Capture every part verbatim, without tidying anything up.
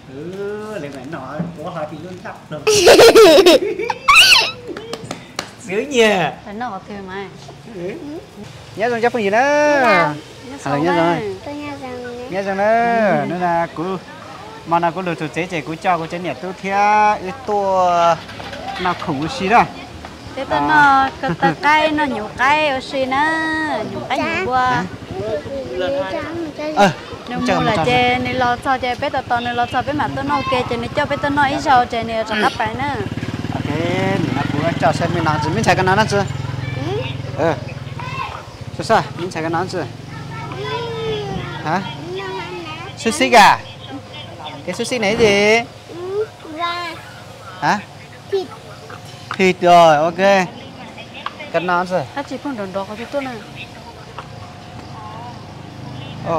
ừ lại mẹ nọ của họ thì luôn thấp rồi sướng nha phải nọ thôi mà ừ. Nhớ rằng chấp phần gì đó nhớ à, nhớ rồi tôi nghe rằng nhớ rằng đó nó là của mà nào có được tổ chế chế của cho của chế nhẹ tôi theo cái tua nào khủng gì đó thế tôi nó cái cây nó nhiều cây ở xí nó nhiều cây nhiều quá ờ nhưng mà là chè này lo cho chè bé tao này lo cho bé mà tôi nói ok chè này cho bé tôi nói ít sao chè này cho các bạn nữa ok mình là của cho xem mình làm gì mình chạy cái nào nữa chứ ờ sao sao mình chạy cái nào chứ hả sushi à cái sushi này gì hả thịt thịt rồi ok cái nào chứ 他只碰着多好多呢。 ồ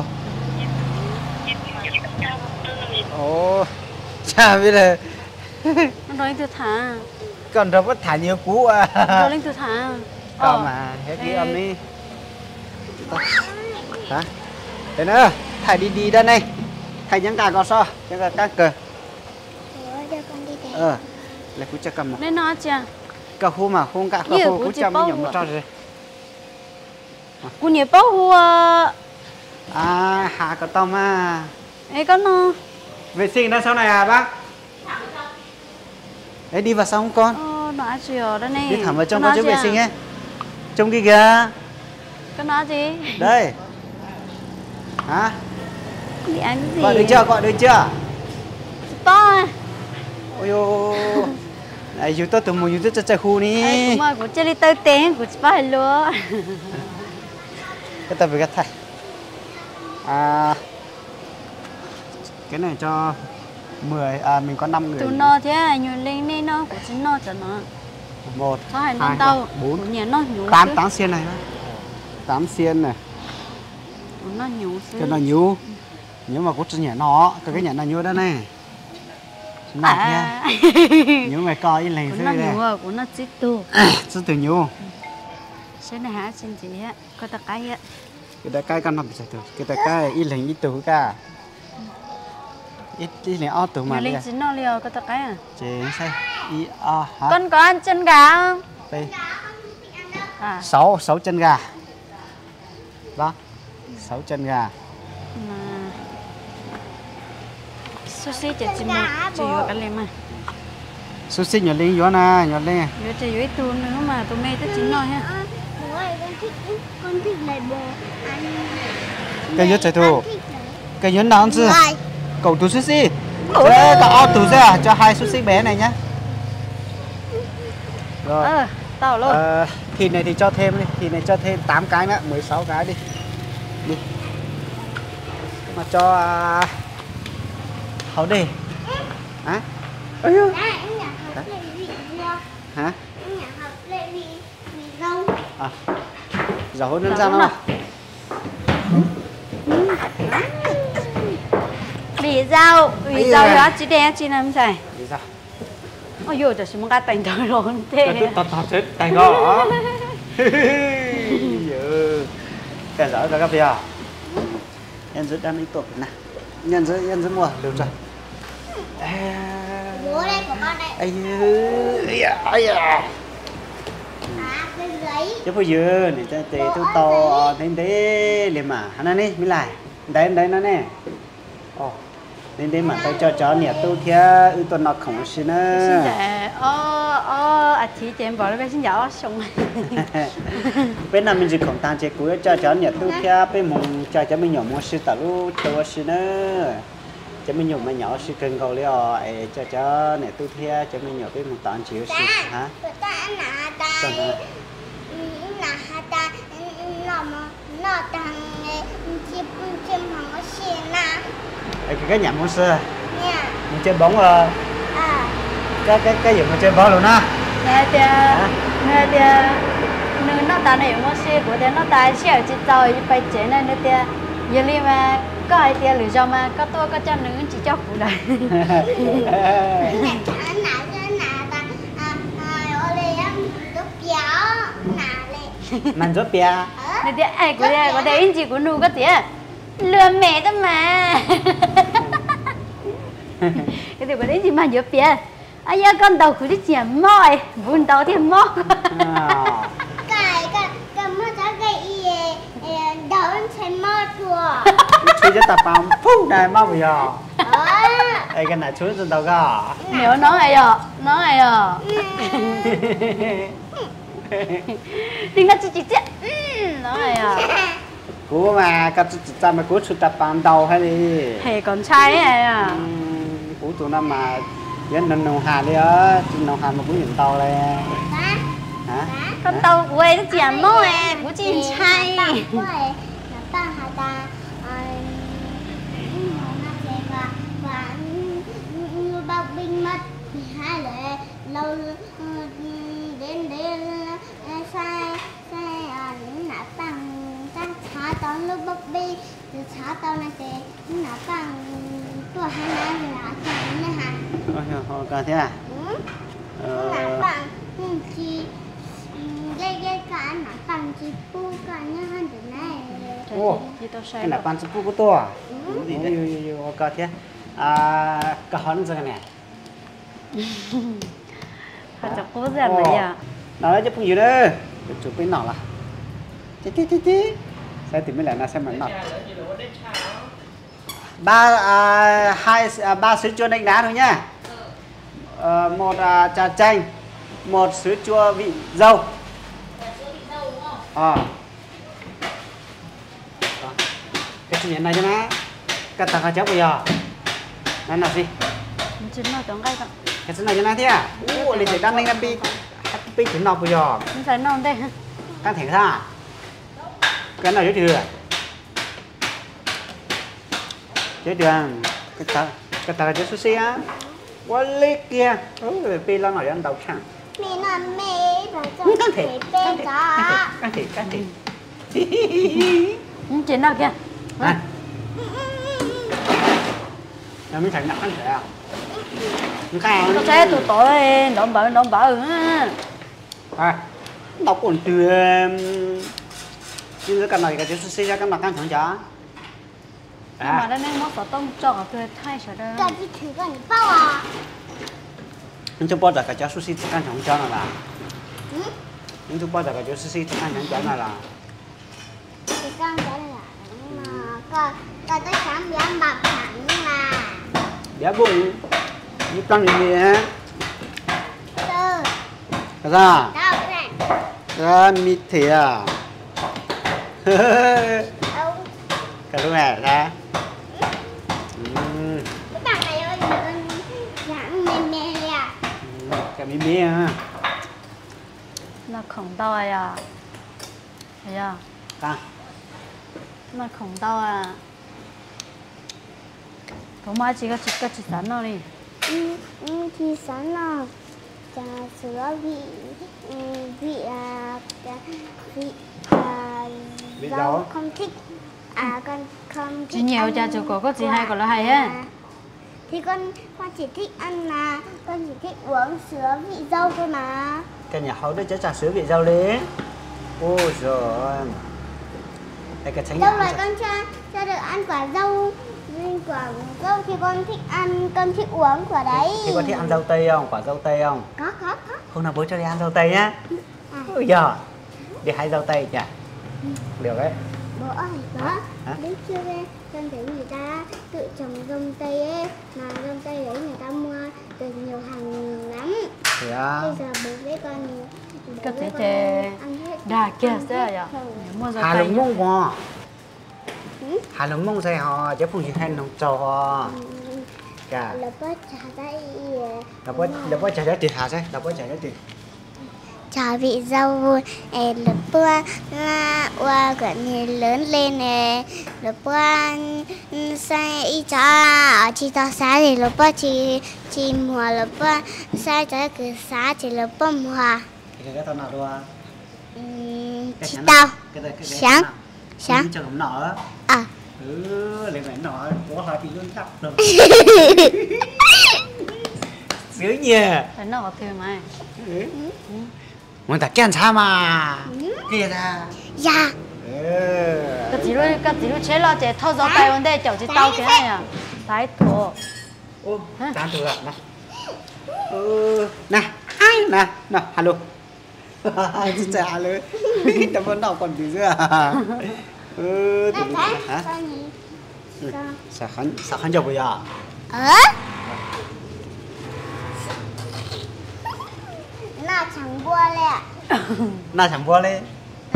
ồ chà bây giờ nó nói từ thả còn đâu có thả nhiều cú à nó lên từ thả còn mà hết đi âm đi hả thế nữa thải đi đi đây này thải những cả còn sao những cả các cờ ờ là cú chắc cầm mà nên nó chưa cả khu mà không cả cả khu cú chăm mới nhổm một trò rồi cú nhiều bao hùa à hạ cả tôm à ấy có nó vệ sinh ra sau này à bác ấy đi vào sau không con ờ nó ăn gì ở đây này đi thẳng vào trong có chỗ vệ sinh ấy trong kia kìa cái nó gì đây hả đi ăn cái gì gọi được chưa gọi được chưa to ôi ô này chúng tôi từ một chúng tôi cho chạy khu đi cũng mà cũng chơi đi tới tiếng cũng phải luôn cái ta phải gắt thay à cái này cho mười à mình có năm người tụi nó thế nhiều lên nên nó cũng chỉ nó cho nó một sao hai hai tao bốn nhà nó nhiều tám tám xiên này tám xiên này nó nhiều cái nó nhiều nhưng mà cũng chỉ nhẹ nó cái cái nhẹ nó nhiều đó này nặng nha những người coi lên của thế nó này nhiều rồi của nó chỉ tu rất từ nhiều sẽ này hả xin chị á có tất cái á cái đại cái con nằm chạy từ cái đại cái ít lên ít từ cả ít ít lên ao từ mà nhiều lên chín nó liều có tất cái à chế sai ít ao hả con có ăn chân gà không đây à sáu sáu chân gà đó sáu chân gà mà sushi chỉ chỉ một chỉ có cái này mà sushi nhỏ lên gió nè nhỏ lên giờ chỉ có ít tu nữa mà tụi mày tới chín rồi ha con thích này bò cái nhớ chạy thu cái nhớ nào chưa cậu tú sushi thế cậu ao tú ra cho hai sushi bé này nhá rồi ờ tao luôn ờ, thịt này thì cho thêm đi thịt này cho thêm tám cái nữa mười sáu cái đi đi mà cho à, hấu đi hả ơi hả à dầu nó ra nó bị dao bị dao đó chỉ đen chỉ làm sao đi ra ôi dồi trời muốn cái tay tôi rồi thế tao tao chết tay gõ cái giỏi cả các bia nhân giữ đang đi tổ nè nhân giữ nhân giữ mua được rồi bố đây của con đây ai ơi ai à cái giấy chứ bây giờ này cho tê tôi to thế thế liền mà hắn này mới lại đấy đấy nó nè ồ nên thế mà tôi cho chó nhẹ tôi theo ưu tuần nó không xin nữa xin dạ ô ô à chị chị em bảo nó bé xin dạ xong bên nào mình chỉ không tan chế cuối cho chó nhẹ tôi theo bên mùng cho cho mình nhỏ mua sư tao lu tôi xin nữa cho mình nhỏ mà nhỏ sư cần cầu liền ấy cho chó nhẹ tôi theo cho mình nhỏ bên mùng tan chiếu sư hả ta nà ta nà ta nó mà nó thằng chim chim thằng có xe na cái cái nhà mua sư nha mình chơi bóng rồi à cái cái cái gì mà chơi bóng luôn á nè tia nè tia nếu nó ta này mua xe của tia nó ta xe chỉ tàu phải chế này nữa tia giờ li mà có ai tia lựa chọn mà có tôi có cho nữ chỉ cho phụ đây anh nào cho nào ta à ở đây em giúp gió nào đây mình giúp bia nè tia ai của tia của tia anh chị của nu có tia lừa mẹ đó mà cái điều đấy gì mà nhiều tiền ai ya con đầu cứ đi chém mỏi vun đầu thì mỏi cái cái cái mà cho cái gì đầu anh thấy mỏi chùa chú cho tập bao phút này mau bây giờ đây cái này chú cho tao có nếu nó này à nó này à đừng có chỉ chỉ chỉ nó này à cú mà cái cha mà cú chú tập ban đầu hay đi hệ con trai này à cú tụi nó mà dân nông nông hà đi á nông hà mà cú nhìn tàu này hả con tàu quay nó chém mỏi cú chỉ trai ta hà ta bao binh mất hai lệ lâu đến đến sai sai ảnh nã bằng ta xả tao lúc bốc bi từ xả tao này thì nã bằng của hai năm nã chẳng nữa hả ôi cả thế à nã bằng chỉ gây gây cả nã bằng chỉ pu cả như hơn thế này ô cái nã bằng chỉ pu của tôi à gì đấy cả thế à cả hắn gì này họ chọc cố ra vậy à nó nói chứ không gì đấy chụp bên nọ là chứ chứ chứ chứ sẽ tìm mới lại là xem mảnh nọ ba à, hai à, ba sữa chua đánh đá thôi nhá à, một à, trà chanh một sữa chua vị dâu à. Cái chuyện này cho nó cắt tao cháu bây giờ này là gì chỉ nói trong cái đó cái này cho nó thế à ủa liền chỉ đang lên pi pi chỉ nọ bây giờ không phải non đây đang thèm ra cái này chứ chưa chứ chưa cái ta cái ta cho sushi á quá lết kia ừ pi lo nói ăn đầu chẳng mẹ là mẹ và trong can thiệp bên đó can thiệp can thiệp chỉ nào kia này nó mới thành nặng can thiệp à nó sẽ tụi tội đóng bợ đóng bợ à đọc còn từ như cái này cái chú sushi ra cái mặt căng thẳng chả mà đây nên nó có tông cho cái thay sợ đó cái gì thử cái bao à nhưng chú bao giờ cái chú sushi căng thẳng chả nào là nhưng chú bao giờ cái chú sushi căng thẳng chả nào là cái căng chả là mà cái cái cái sáng bé bạc thẳng mà bé bụng như tăng gì hả từ cái ra đâu này ra mít thế à cái lúc này ra cái bạn này ơi dạng mềm mềm à cái mí mí à là khổng đòi à thấy à ta là khổng đòi à có mai chỉ có chỉ có chỉ sẵn thôi đi ừ ừ thì sẵn là trà sữa vị vị à vị à rau không thích à con không thích chỉ nhiều trà sữa có có gì hay còn là hay á thì con con chỉ thích ăn là con chỉ thích uống sữa vị dâu thôi mà cái nhà hậu đấy trà sữa vị dâu đấy ôi giời đây cái tránh đâu rồi con cho cho được ăn quả dâu quả dâu thì con thích ăn con thích uống quả đấy thì con thích ăn dâu tây không quả dâu tây không có có có hôm nào bố cho đi ăn dâu tây nhá à. Ôi giời đi hái dâu tây nhỉ ừ. Được đấy bố ơi bố biết chưa đây con thấy người ta tự trồng dâu tây ấy mà dâu tây đấy người ta mua từ nhiều hàng lắm thì à. Bây giờ bố với con có thể chế đà kia sẽ là mua dâu Hà tây Long mông quá Hà Long mông sẽ họ chứ không chỉ hay nông trò cả là bố trả đây là bố là bố trả giá tiền hả sẽ là bố trả giá tiền chả vị dâu là bố qua gần như lớn lên này là bố sai ít cha chỉ tao xá thì là bố chỉ chỉ mùa là bố sai cho cứ xá chỉ là bố mùa cái cái tao nào đâu chỉ tao sáng sáng chờ ấm nọ à ừ lấy mảnh nọ có hai bị luôn cặp rồi sướng nhỉ phải nó thừa mà muốn ta kén cha mà kia ra dạ cái gì luôn cái gì luôn chế lo chế thâu gió tay vấn đề chậu chỉ tao cái này à tái thổ ô chán từ ạ nè ừ nè ai nè nè alo xin chào alo tao vẫn đọc còn từ giữa ừ từ hả sao khánh sao khánh chụp bây giờ ờ na chẳng bua lẹ na chẳng bua lên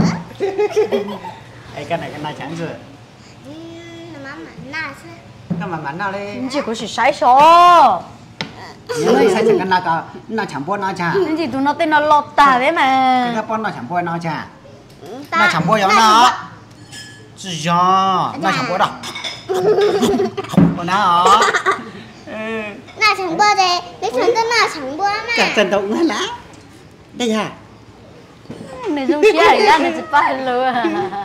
ấy cái này cái na chẳng rồi mà mà na sao cái mà mắn nào lên 你这个是晒手， nhớ lấy sai cái na cả na chẳng bua na chả 你这都那对那老大的 cái 嘛， cái bua na chẳng bua na chả na chẳng bua giống nó chỉ do na chẳng bua đâu còn nào na chẳng bua đây cái thằng tên na chẳng bua mà cả trận động nữa lá đây à 你中间人家你是白路啊，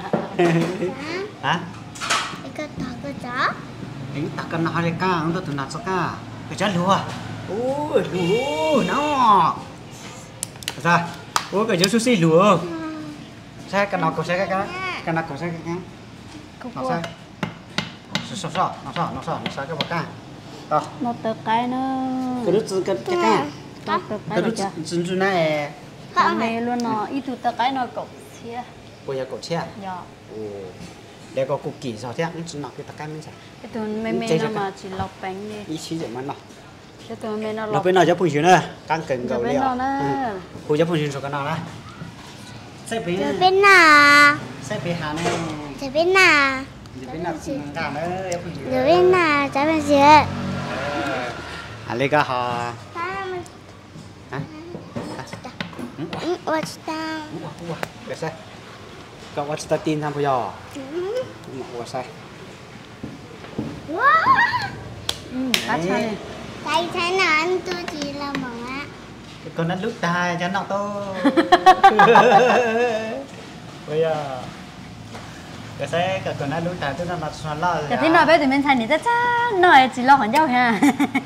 hả cái cái tao cái chó tính ta cần nói cái ca ông tôi từ nào sao ca cái chó lúa ôi lúa nó ra ôi cái chó sushi lúa sai cái nào cũng sai cái cái cái nào cũng sai cái cái nó sai sao sao nó sao nó sao nó sai cái bậc ca đó 那得改呢， cái đứa cái cái ca 那得改 cái 了 đứa 家， chân chân này 他没论呢，一度得改那狗切 bây giờ cổ xe 呀， ồ để có cục kỳ sao thế nó chỉ nó cái tắc cái mình sai 这都妹妹那嘛是老饼的， ý chí gì mà nó 这都妹那 nó 老， bên nào cho phụ nữ nữa càng cần 这 cầu 边 liệu 那呢， phụ cho phụ nữ số cái nào đó sẽ bên 这边呐 sẽ bên hà này 这边呐 sẽ bên nào xin cả nữa em phụ nữ 这边呐咱们学 à lấy cái hà 他们 hả 嗯我知道 ua ua cái sai cậu watch ta tin tham phụ giờ 嗯 mà ua sai 哇嗯，打起来， tại thế nào anh tôi chỉ là mỏng á con nó lúc tai cho nó to bây giờ cái sai cái con nó lúc tai tức là nó xoắn lo 这天那边对面菜你在这，那只老很叫哈，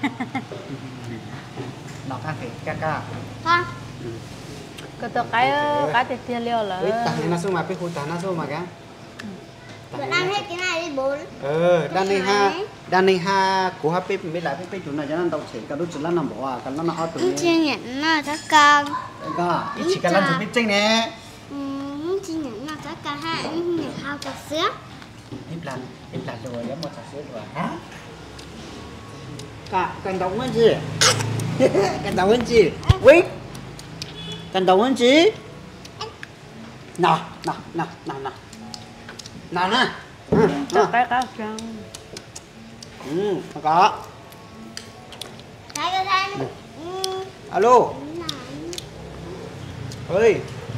nó càng phải ca ca con 个都改改得天了 ấy 了， tặng nó xuống mà cái khu tặng nó xuống mà cái bữa ăn hết cái này đi bốn ờ đan này ha đan này ha của hp biết lại biết chủ này cho nên đầu chỉ cái đôi chỉ là nằm bỏ à cái nó nó tụi không chia nhận nó các con cái chỉ cái lần chụp biết tranh nè không chia nhận nó các con ha anh nhận hao cà sữa ít lần ít lần rồi giống một sữa rồi hả cả cần đồng hơn gì cần đồng hơn gì quý cần đồng hơn gì nào nào nào nào nào nào nè 这改改上， ừ có cái cái thanh alo ơi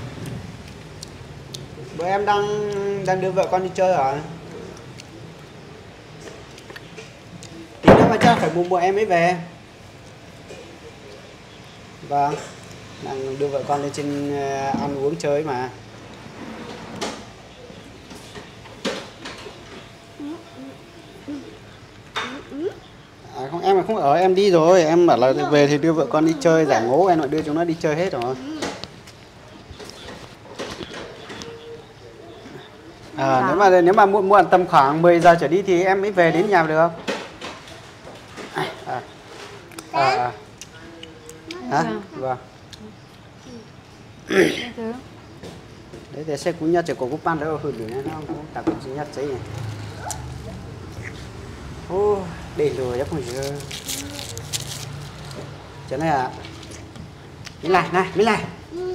bữa em đang đang đưa vợ con đi chơi hả tí nữa mà chắc phải mùng một em mới về vâng đang đưa vợ con lên trên ăn uống chơi mà à, không em là không ở em đi rồi em bảo là về thì đưa vợ con đi chơi giải ngố em lại đưa chúng nó đi chơi hết rồi à, nếu mà nếu mà muộn muộn tầm khoảng mười giờ trở đi thì em mới về đến nhà được không à, à, à, à, vâng đấy để xe cũng nhặt chỉ có cúp ban đó hư lửa nó cũng tạo cái gì nhặt giấy này ô để rồi chắc không chưa chỗ này à mới lại này mới lại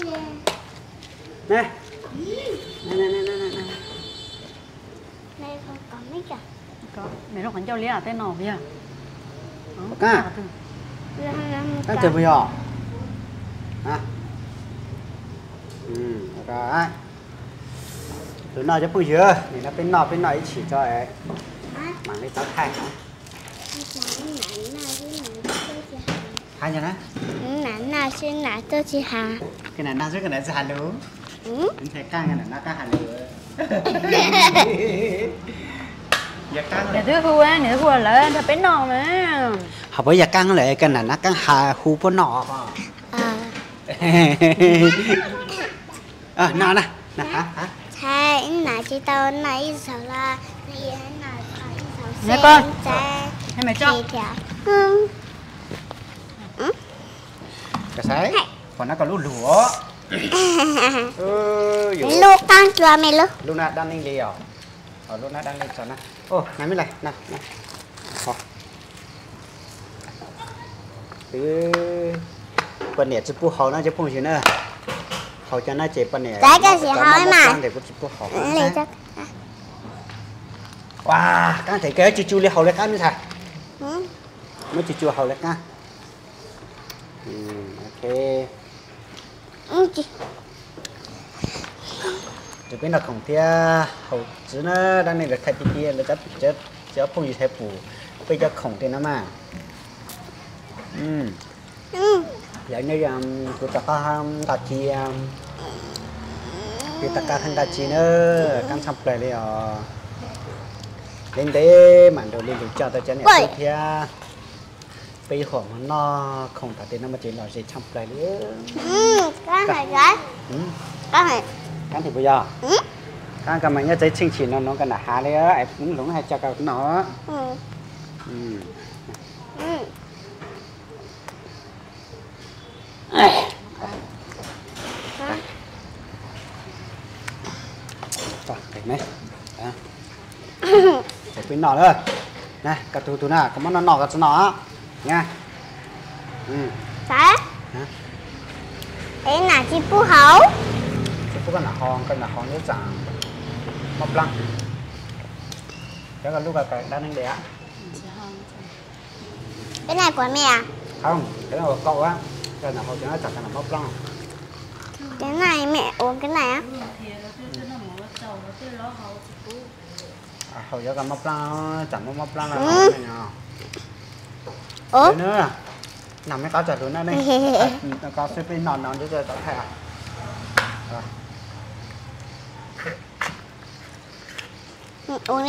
này này này này này này đây không có mấy cả có, mấy lúc hắn cho lý à tên nào vậy? Cá cá chơi bây giờ à ừ rồi thứ nào cho bây giờ thì nó bên nọ bên nọ chỉ cho ấy mà lấy tao thay hai nhà đấy nãy nào xin nãy tôi chỉ hà cái này nào chứ cái này sẽ hàn đúng ừ anh thấy căng cái này nó căng hàn được giờ căng để thứ khu á, để thứ khu là lợi, thật bên nào mà. học bây giờ căng lại cái này nó căng hà khu bên nọ à à nào nè nè hả hả thay nãy chỉ tao nãy sợ là nãy nãy nãy Nè sợ con. xe Em mày cho. thì Ừ. cái sấy còn nó còn lúa lúa ừ, Lúc tăng chùa mày lúc lúc nào đang lên đi à ở lúc nào đang lên sao nè ô này mới này nè nè ừ bên này chỉ bu hậu nó chỉ bu gì nữa hậu cho nó chỉ bên này cái cái gì hỏi mà để chỉ bu hậu lấy chắc wow cái thầy kéo chú chú lấy hậu lấy cá mới thầy ừ. mới chú chú hậu lấy cá ừ, ok Ừ, chị. từ bên nào không thì hậu chứ nó đang này được thay tí là chắc chết chết phong gì thay phủ bây giờ không thì nó mà ừ Ừ. giờ như là tụi ta có đặt chi tụi ta có thân đặt chi nữa căng sắp lại đi à lên đấy mà đồ lên được cho ta cho này thì bây giờ nó không thật thì nó mà chỉ là sẽ sắp lại nữa Ừ, cái này cái cái này cái thì bây giờ ừ. cái cái mà nhớ tới chương trình nó nó cái là hà đấy á em cũng lúng hay cho cái nó Ừ. ừ Ừ. rồi thấy mấy à để bên nọ nữa nè cái tủ tủ nào có món nó nọ cái nó nha ừ Cái hả thế là chị Phú Hậu cái phút cái là hòn cái là hòn nhớ chẳng mọc lăng cái là lúc cái đang đang đẻ cái này của mẹ à? không cái là của cậu á cái là hòn cho nó chặt cái là mọc lăng Cái này mẹ uống cái này á? à hồi giờ cái mọc lăng chẳng có mọc lăng là Ừ. này nhở Ủa? đấy nữa nằm mấy cá chả luôn đây nó có xếp bên nón nón cho cho tao thẻ rồi Ừ, uống đi.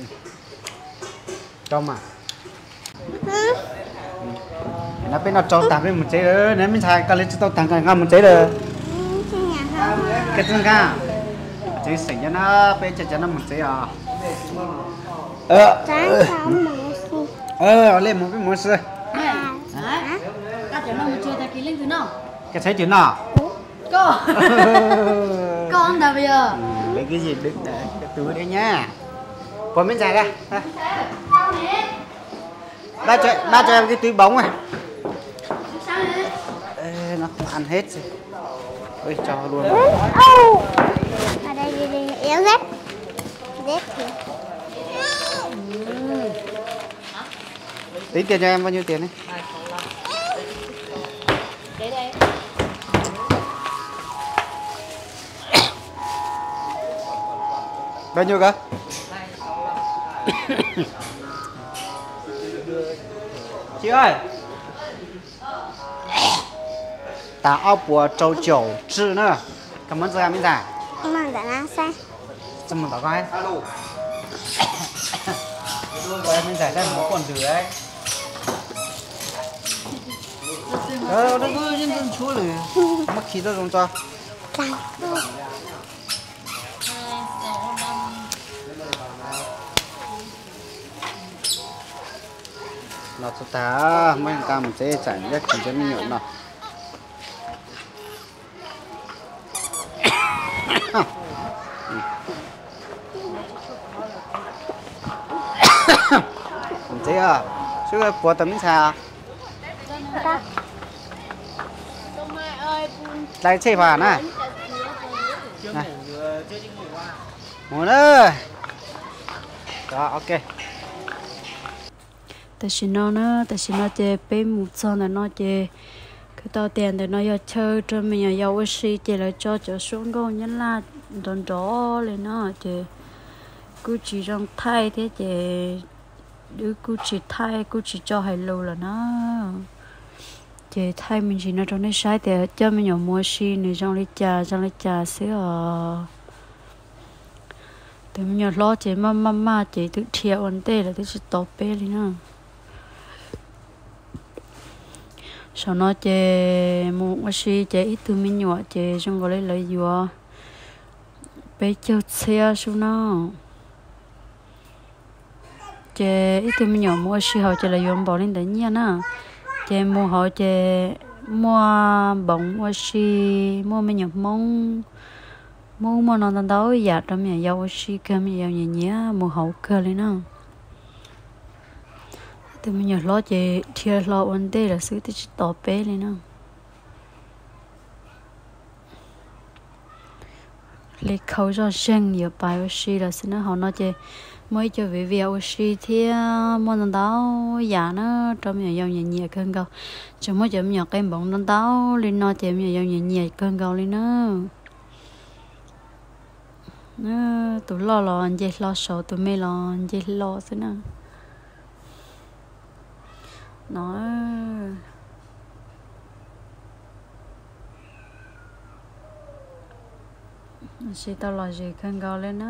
trong mà Ừ. nó bên nó trong tạm bên một chế nữa nếu mình xài cái lấy cho tao tặng cái ngon một chế được Ừ, xin nhà không? cái chân ca chế sỉnh cho nó bên cho cho nó một chế à ờ Sáng xong một xu. ờ lên một cái món sữa À. Hả? Các cháu nó một chơi ta ký lên thứ nào? cái thấy chuyện nào Cô. Con nào bây giờ? lấy cái gì đựng để cái túi đấy nhá còn bên dài ra ba cho ba cho em cái túi bóng này ê, nó không ăn hết rồi ôi cho luôn Ô. Ở đây đi đi yếu rét. Rét thì. tính tiền cho em bao nhiêu tiền đấy Để đây. bao nhiêu cơ chị ơi ta áo bùa trâu chậu chữ nữa cảm ơn em giả Mà đã là sao? cho mình bảo coi của em giải ra một con thử đấy ờ nó cứ nhân dân chúa lử mất khí nó dùng cho Chẳng đâu. nó cho ta mấy thằng ca một chế chảy nhất chỉ cho mình nhộn nào một chế à chứ là bùa tấm sao Sao? đây chơi vào nè này một nữa đó ok tại vì nó nó tại vì nó chơi bên một son là nó chơi cái tao tiền để nó giờ chơi cho mình giờ giàu xí chơi lại cho cho xuống con nhân là đòn đó lên nó chơi cứ chỉ trong thay thế chơi đứa cứ chỉ thay cứ chỉ cho hay lâu là nó chơi thay mình chỉ nó trong đây sai thì cho mình nhỏ mua xí này trong lấy trà trong lấy trà xíu thì mình nhỏ lo chơi mà mà mà chơi tự thiệt vấn đề là tự chỉ tốt bé đi nữa sau nó chơi một cái gì chơi ít từ mình nhỏ chơi xong rồi lấy lấy vừa bé chơi xe xuống nó chế ít thì mình nhỏ mua xí họ chế là dùng bỏ lên đấy nha nè chế mua họ chế mua bông mua xí mua mình nhỏ mông mua mua nó tao đâu giờ trong nhà giàu xí cơm nhà giàu nhẹ nhẹ mua hậu cơ lên nè thì mình nhỏ lo chế thiệt lo vấn đề là sự thì chỉ tỏ bé lên nè lấy khâu cho sen nhiều bài xí là xin nó họ nói chế mới cho về việc xí thì mua tao giờ nó trong nhà giàu nhẹ nhẹ cơn gạo chỉ mới chậm nhỏ cái bông tao lên nó chậm nhà giàu nhẹ nhẹ cơn gạo lên nó nó tụi lo lo anh chị lo sợ tụi mày lo anh chị lo thế nào nó sẽ tao lo gì cơn gạo lên nó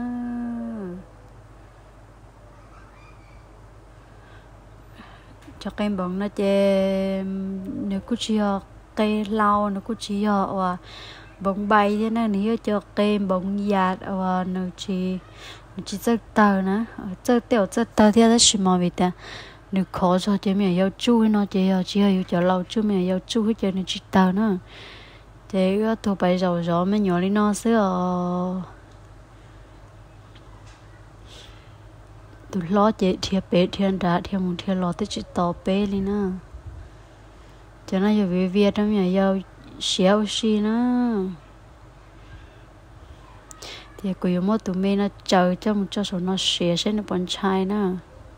cho cái bông nó chè nếu cứ chia cây lau nó cứ chia và bông bay thế này nếu cho cây bông giạt và nó chỉ chỉ rất tờ nữa rất tiểu rất tờ thì rất xịn màu vậy ta nếu khó cho chị mẹ yêu chú nó chị chỉ yêu cho lâu chú mẹ yêu chú hết cho nó chỉ tờ nữa thế cái thu bay rồi rồi mới nhỏ đi nó xưa tụi lo chị thiệt bé thiệt đã thiệt muốn thiệt lo tới chị tao bé đi nữa cho nó giờ về việt trong nhà giàu xéo xí nữa thì cứ yêu mỗi tụi mình nó chờ cho một cho số nó xé sẽ nó bận chai nữa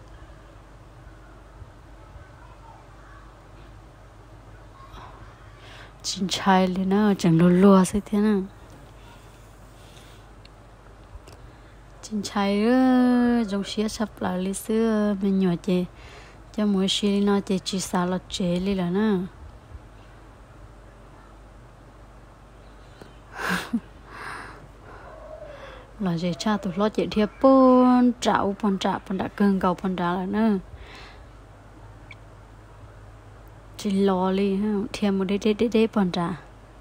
chín chai lên nữa chẳng lùa lùa sẽ thế nào chín chai nữa giống xé sắp lại lý xưa mình nhỏ chị cho mỗi xí nó chị chỉ xả lọt chế đi là nữa là gì cha tụi lo chị thiệp bún chảo bún chả bún đã cưng gạo bún đã là nữa chỉ lo đi ha thiệp một đế đế đế đế bún chả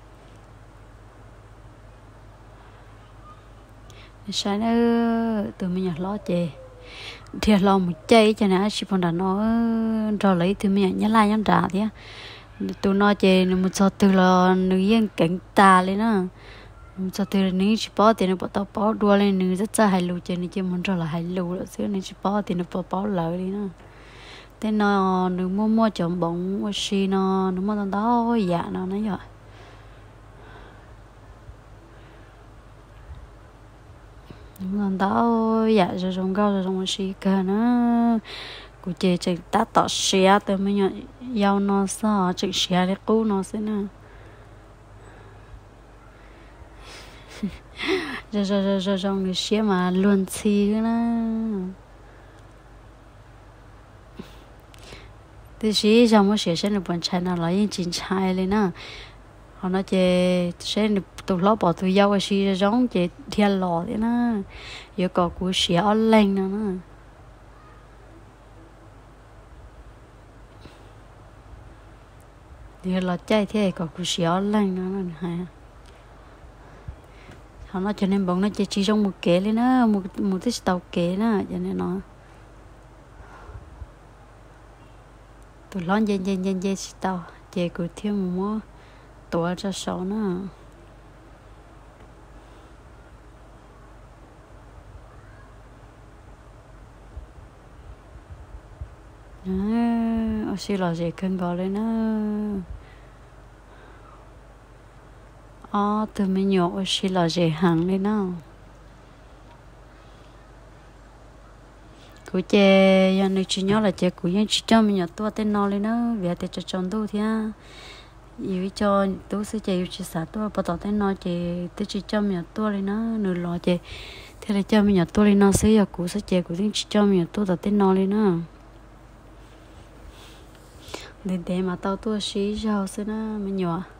sáng nữa tụi mình nhặt lo chị thiệp lo một chay cho nên chỉ bún đã nó rồi lấy tụi mình nhặt lại nhặt trả thế tụi nó chị một số từ là nữ yên cảnh ta lên nữa cho từ này chỉ bỏ tiền nó tao bỏ đua lên nữa rất là hay lù chơi này chơi muốn cho là hay lù rồi xíu này chỉ bỏ tiền nó bỏ bỏ lợi đi nữa thế nó nó mua mua chọn bông mua xì nó nó mua tao đó dạ nó nói vậy nó đó dạ rồi trong cao rồi trong xì cả nó cụ chơi chơi ta tỏ xé từ mấy nhở giàu nó sao chơi xé để cứu nó xí nữa rồi rồi rồi rồi rồi người xé mà luôn xì nữa thì xí trong một xé sẽ được bọn trai nào lấy những chín trai lên nè họ nói chơi sẽ được tụi nó bỏ tụi dâu xí giống chơi thiên lò thế nè giờ có cú xé on lên nữa nè thì là chạy thế có cú xé on lên nữa nè hay họ nói cho nên bọn nó chỉ chỉ trong một kế lên đó một một cái tàu kế đó cho nên nó tụi lon dây dây dây dây tàu chỉ cứ thêm một mớ tuổi cho số nữa à, xí là gì cần gọi lên nữa ờ từ mình nhỏ xí là dễ hàng lên nào cứ chơi nhà này chỉ nhớ là chơi cứ những chỉ cho mình nhỏ tua tên nó lên đó về để cho chọn đâu thì à yêu cho tôi sẽ chơi chỉ sát tua bắt đầu tên nó chơi tôi chỉ cho mình nhỏ tua lên đó nửa lò chơi thế là cho mình nhỏ tua lên nó sẽ giờ cứ sẽ chơi cứ những chỉ cho mình nhỏ tua tên nó lên đó để để mà tao tua xí sao sẽ nó mình nhỏ